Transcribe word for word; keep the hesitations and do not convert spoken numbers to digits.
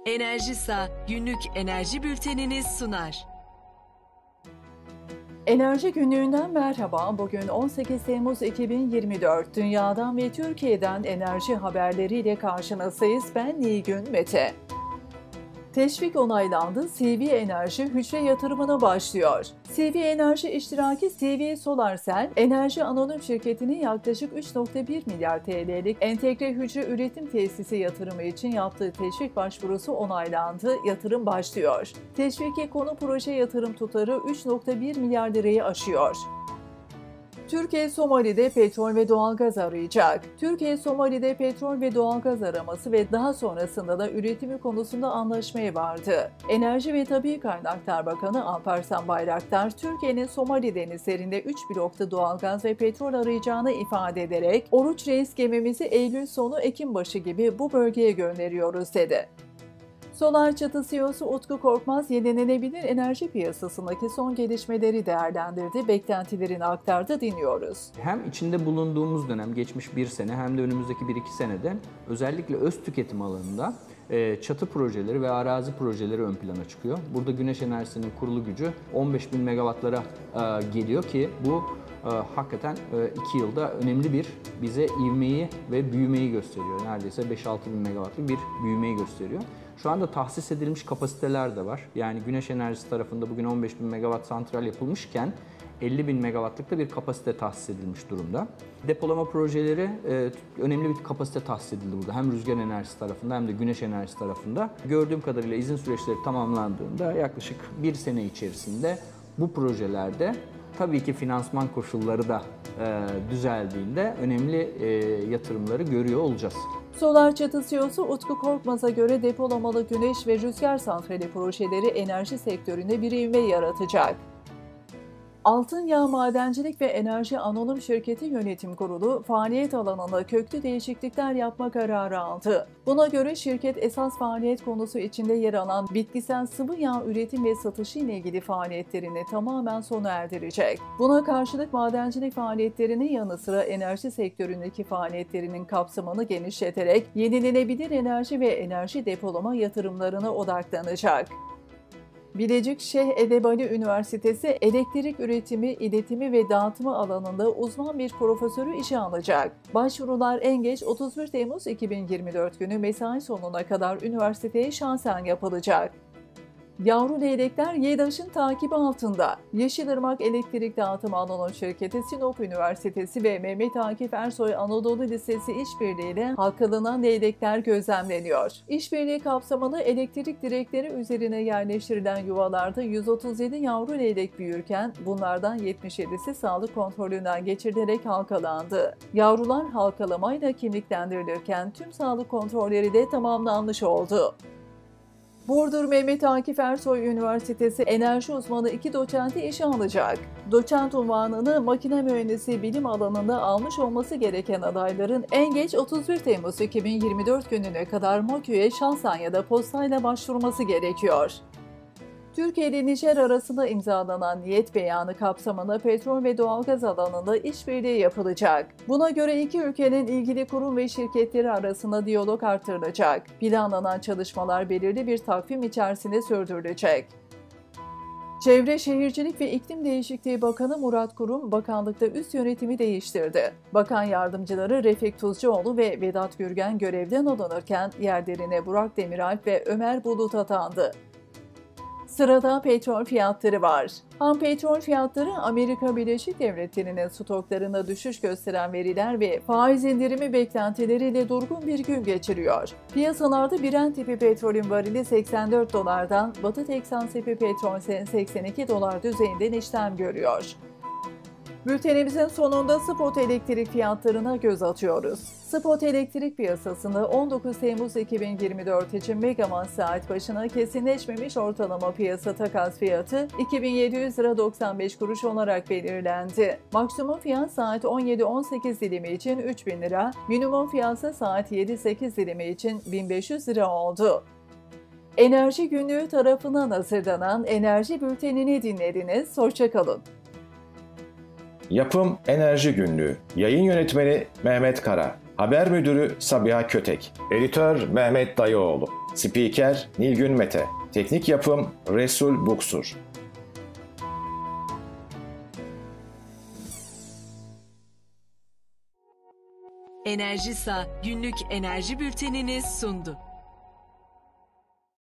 Enerjisa günlük enerji bülteniniz sunar. Enerji günlüğünden merhaba. Bugün on sekiz Temmuz iki bin yirmi dört. Dünyadan ve Türkiye'den enerji haberleriyle karşınızdayız. Ben Nilgün Mete. Teşvik onaylandı. C V Enerji hücre yatırımına başlıyor. C V Enerji iştiraki C V Solarcell, Enerji Anonim Şirketi'nin yaklaşık üç nokta bir milyar T L'lik entegre hücre üretim tesisi yatırımı için yaptığı teşvik başvurusu onaylandı. Yatırım başlıyor. Teşvike konu proje yatırım tutarı üç nokta bir milyar lirayı aşıyor. Türkiye, Somali'de petrol ve doğalgaz arayacak. Türkiye, Somali'de petrol ve doğalgaz araması ve daha sonrasında da üretimi konusunda anlaşmaya vardı. Enerji ve Tabii Kaynaklar Bakanı Alparslan Bayraktar, Türkiye'nin Somali denizlerinde üç blokta doğalgaz ve petrol arayacağını ifade ederek, Oruç Reis gemimizi Eylül sonu Ekim başı gibi bu bölgeye gönderiyoruz dedi. Solarçatı C E O'su Utku Korkmaz, yenilenebilir enerji piyasasındaki son gelişmeleri değerlendirdi, beklentilerini aktardı, dinliyoruz. Hem içinde bulunduğumuz dönem, geçmiş bir sene hem de önümüzdeki bir iki senede özellikle öz tüketim alanında çatı projeleri ve arazi projeleri ön plana çıkıyor. Burada güneş enerjisinin kurulu gücü on beş bin megawattlara geliyor ki bu hakikaten iki yılda önemli bir bize ivmeyi ve büyümeyi gösteriyor. Neredeyse beş altı bin megawattlık bir büyümeyi gösteriyor. Şu anda tahsis edilmiş kapasiteler de var. Yani güneş enerjisi tarafında bugün on beş bin megawatt santral yapılmışken elli bin megawattlık da bir kapasite tahsis edilmiş durumda. Depolama projeleri önemli bir kapasite tahsis edildi burada. Hem rüzgar enerjisi tarafında hem de güneş enerjisi tarafında. Gördüğüm kadarıyla izin süreçleri tamamlandığında yaklaşık bir sene içerisinde bu projelerde tabii ki finansman koşulları da düzeldiğinde önemli yatırımları görüyor olacağız. Solarçatı C E O'su Utku Korkmaz'a göre depolamalı güneş ve rüzgar santrali projeleri enerji sektöründe bir ivme yaratacak. Altınyağ Madencilik ve Enerji Anonim Şirketi Yönetim Kurulu, faaliyet alanında köklü değişiklikler yapma kararı aldı. Buna göre şirket esas faaliyet konusu içinde yer alan bitkisel sıvı yağ üretim ve satışı ile ilgili faaliyetlerini tamamen sona erdirecek. Buna karşılık madencilik faaliyetlerinin yanı sıra enerji sektöründeki faaliyetlerinin kapsamını genişleterek yenilenebilir enerji ve enerji depolama yatırımlarına odaklanacak. Bilecik Şeyh Edebali Üniversitesi elektrik üretimi, iletimi ve dağıtımı alanında uzman bir profesörü işe alacak. Başvurular en geç otuz bir Temmuz iki bin yirmi dört günü mesai sonuna kadar üniversiteye şahsen yapılacak. Yavru leylekler YEDAŞ'ın takibi altında. Yeşilırmak Elektrik Dağıtım Anonim Şirketi, Sinop Üniversitesi ve Mehmet Akif Ersoy Anadolu Lisesi işbirliğiyle halkalınan leylekler gözlemleniyor. İşbirliği kapsamında elektrik direkleri üzerine yerleştirilen yuvalarda yüz otuz yedi yavru leylek büyürken bunlardan yetmiş yedisi sağlık kontrolünden geçirilerek halkalandı. Yavrular halkalamayla kimliklendirilirken tüm sağlık kontrolleri de tamamlanmış oldu. Burdur Mehmet Akif Ersoy Üniversitesi enerji uzmanı iki doçenti işe alacak. Doçent unvanını makine mühendisi bilim alanında almış olması gereken adayların en geç otuz bir Temmuz iki bin yirmi dört gününe kadar MOKÜ'ye şahsen ya da postayla başvurması gerekiyor. Türkiye ile Nijer arasında imzalanan niyet beyanı kapsamında petrol ve doğalgaz alanında işbirliği yapılacak. Buna göre iki ülkenin ilgili kurum ve şirketleri arasında diyalog artırılacak. Planlanan çalışmalar belirli bir takvim içerisinde sürdürülecek. Çevre, Şehircilik ve İklim Değişikliği Bakanı Murat Kurum, bakanlıkta üst yönetimi değiştirdi. Bakan yardımcıları Refik Tuzcuoğlu ve Vedat Gürgen görevden alınırken yerlerine Burak Demiralp ve Ömer Bulut atandı. Sırada petrol fiyatları var. Ham petrol fiyatları Amerika Birleşik Devletleri'nin stoklarında düşüş gösteren veriler ve faiz indirimi beklentileriyle durgun bir gün geçiriyor. Piyasalarda Brent tipi petrolün varili seksen dört dolardan, Batı Teksas tipi petrol ise seksen iki dolar düzeyinden işlem görüyor. Bültenimizin sonunda spot elektrik fiyatlarına göz atıyoruz. Spot elektrik piyasasında on dokuz Temmuz iki bin yirmi dört için megawatt saat başına kesinleşmemiş ortalama piyasa takas fiyatı iki bin yedi yüz lira doksan beş kuruş olarak belirlendi. Maksimum fiyat saat on yedi on sekiz dilimi için üç bin lira, minimum fiyatsa saat yedi sekiz dilimi için bin beş yüz lira oldu. Enerji Günlüğü tarafından hazırlanan enerji bültenini dinlediniz. Hoşça kalın. Yapım Enerji Günlüğü. Yayın Yönetmeni Mehmet Kara. Haber Müdürü Sabiha Kötek, Editör Mehmet Dayıoğlu, Spiker Nilgün Mete, Teknik Yapım Resul Buksur. Enerjisa günlük enerji bültenini sundu.